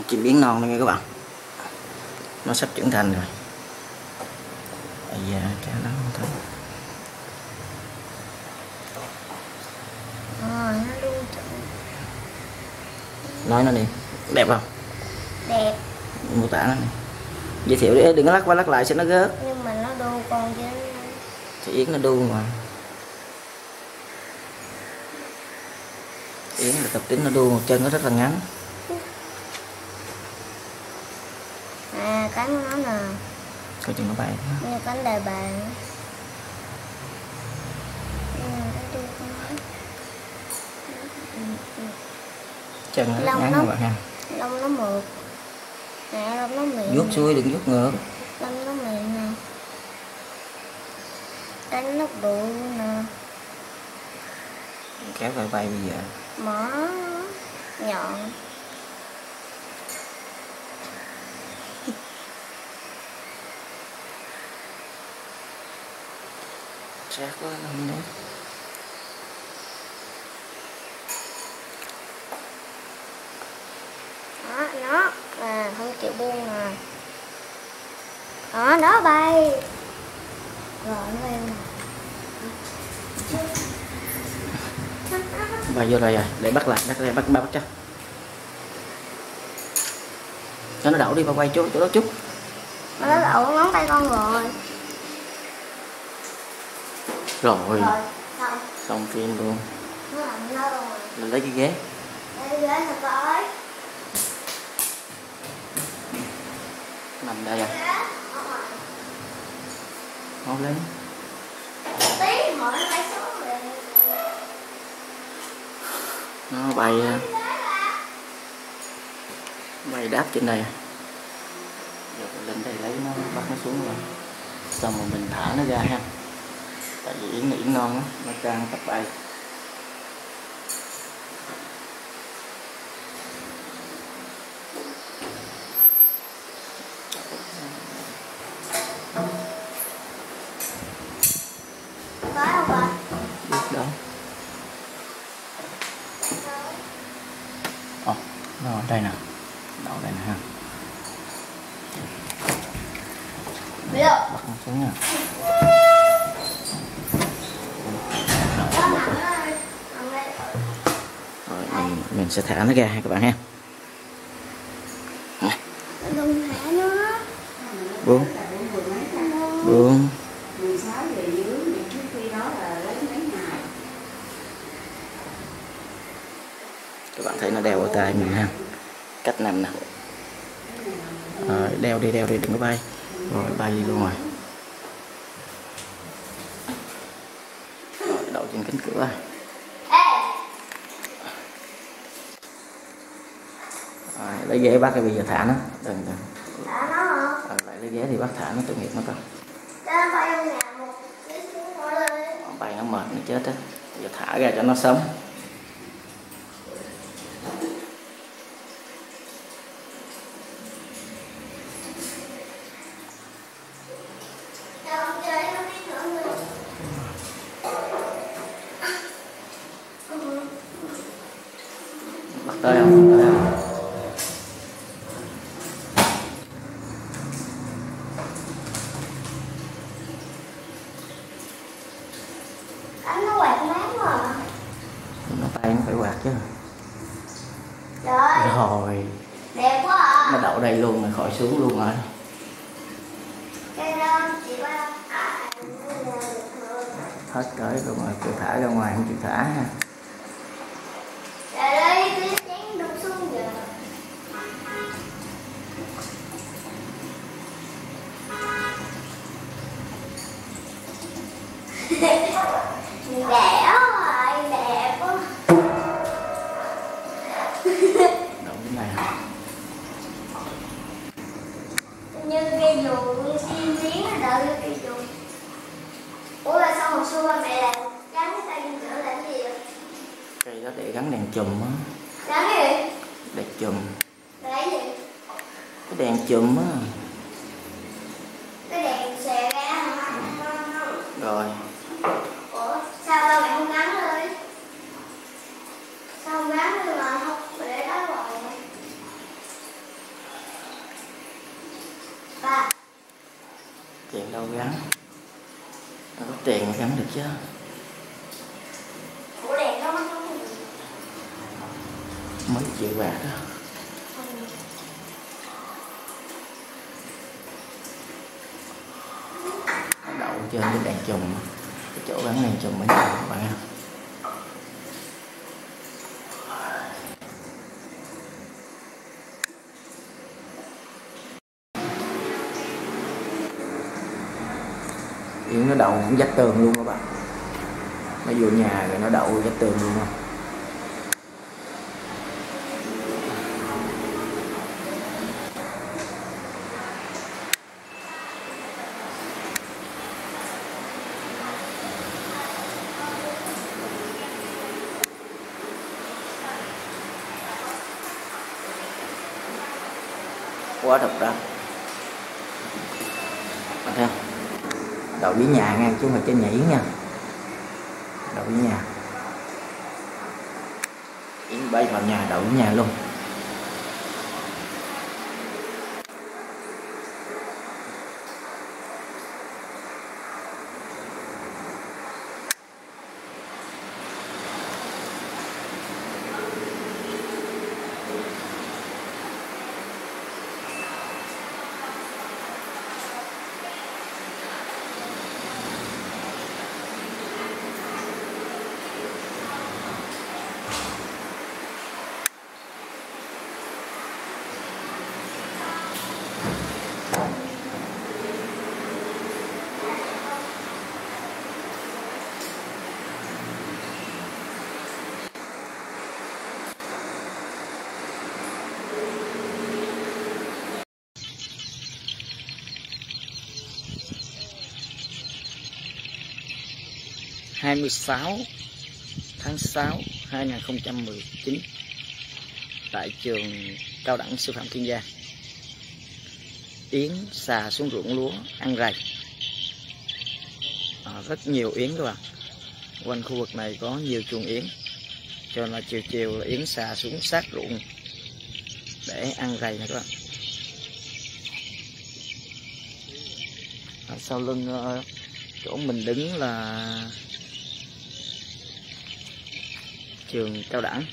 chim yến non đây nha các bạn, nó sắp trưởng thành rồi. Bây giờ cho nó thôi. Nó luôn Nói nó đi, đẹp không? đẹp. Mô tả nó đi, giới thiệu đi, đừng có lắc qua lắc lại sẽ nó rớt. Nhưng mà nó đu con chứ. Thì yến nó đu mà. Yến là tập tính nó đu, một chân nó rất là ngắn. Cánh của nó nè. Coi chừng nó bay. Như cánh đại bàng. Chân nó ngắn các bạn ha. Lông nó mượt. Nè, lông nó mịn. Vuốt xuôi đừng vuốt ngược. Lông nó mịn nè. Cánh nó bự nè. Kéo bay bay bây giờ. Mỏ nhọn. Sát quá nó không nét. Đó, nó không chịu buông nè. Đó, nó bay. Rồi nó bay nè. Bay vô rồi, để bắt lại, bắt cho nó đậu đi, bao quay chỗ đó chút. Nó đậu ngón tay con rồi. Rồi Xong. xong phim luôn. Nó làm nó rồi. Mình lấy cái ghế. Lấy cái ghế thật ơi. Nằm đây à? Ngó lên. Tí hỏi nó bay xuống rồi. Nó bay đáp trên đây. Giờ lên đây lấy nó, bắt nó xuống rồi. Xong rồi mình thả nó ra ha. Tại vì yến non á, nó đang tập bay. Phải không bà? Biết đâu. Ồ, nó ở đây nè. Đậu đây nè ha. Bắt nó xuống nha. Rồi mình sẽ thả nó ra ha các bạn ha. Đừng thả nó. Buông. Buông. Các bạn thấy nó đeo ở tay mình ha. Cách nằm nè. Đeo đi đừng có bay. Rồi bay đi luôn rồi. Rồi đậu trên cánh cửa. Rồi, lấy ghế bắt rồi bây giờ thả nó. Đừng. Thả nó hả? Lại lấy ghế thì bắt thả nó, tội nghiệp nó coi. Nó bay trong nhà một tí xíu thôi lên. Bay nó mệt nó chết á. Giờ thả ra cho nó sống. Bắt tới không? Tới không? Anh nó quạt mát quá à. Nó tay nó phải quạt chứ. Trời. Rồi. Đẹp quá à. Nó đậu đây luôn rồi, khỏi xuống luôn rồi. Cái đó chị ba Hết cởi luôn rồi, cứ thả ra ngoài không chịu thả ha. trời ơi, cái chén đục xuống giờ. Đẹp rồi, đẹp quá. Đậu cái này hả? Như cây dù, chim yến nó đợi như cây dù. Ủa là sao hồi xưa ba mẹ làm gắn cái tay lên cửa làm gì vậy? Cây đó để gắn đèn chùm á. Gắn cái gì? Đèn chùm. Để cái gì? Cái đèn chùm á. Cái đèn xòe ra hả? Rồi. Ủa sao ba mẹ không gắn rồi? Sao không gắn rồi mà không để đó rồi? Tiền đâu gắn, nó có tiền mà gắn được chứ. Ủa đèn đó mắc lắm. Mấy triệu bạc đó. Nó đậu trên cái đèn chùm, cái chỗ gắn đèn chùm mới đậu các bạn ha. Yến nó đậu cũng vách tường luôn các bạn. Nó vô nhà rồi nó đậu vách tường luôn không. Quá độc đáo. Bạn thấy không? Đậu dưới nhà nha, chứ không phải trên nhà Yến nha. Đậu dưới nhà. Yến bay vào nhà, đậu dưới nhà luôn. Ngày 26 tháng 6 2019 tại trường cao đẳng sư phạm Kiên Giang, Yến xà xuống ruộng lúa ăn rầy. Rất nhiều yến các bạn. Quanh khu vực này có nhiều chuồng yến, cho nên là chiều chiều là yến xà xuống sát ruộng để ăn rầy này các bạn. Sau lưng chỗ mình đứng là trường cao đẳng.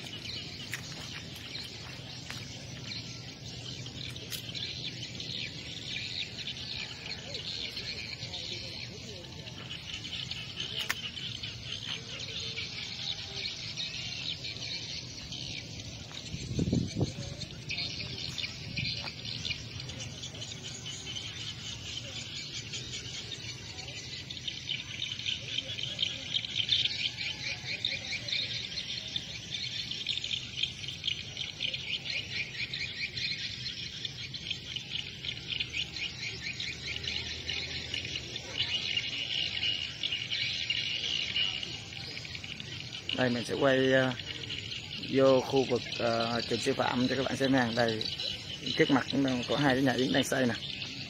Đây mình sẽ quay vô khu vực trường sư phạm cho các bạn xem hàng. Đây trước mặt cũng có hai cái nhà yến đang xây nè.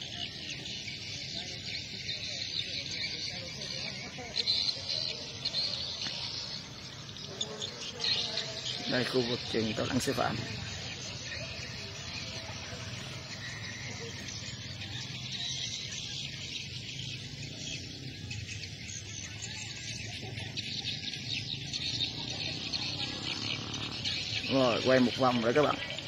Đây khu vực trường cao đẳng sư phạm. Rồi quay một vòng rồi các bạn.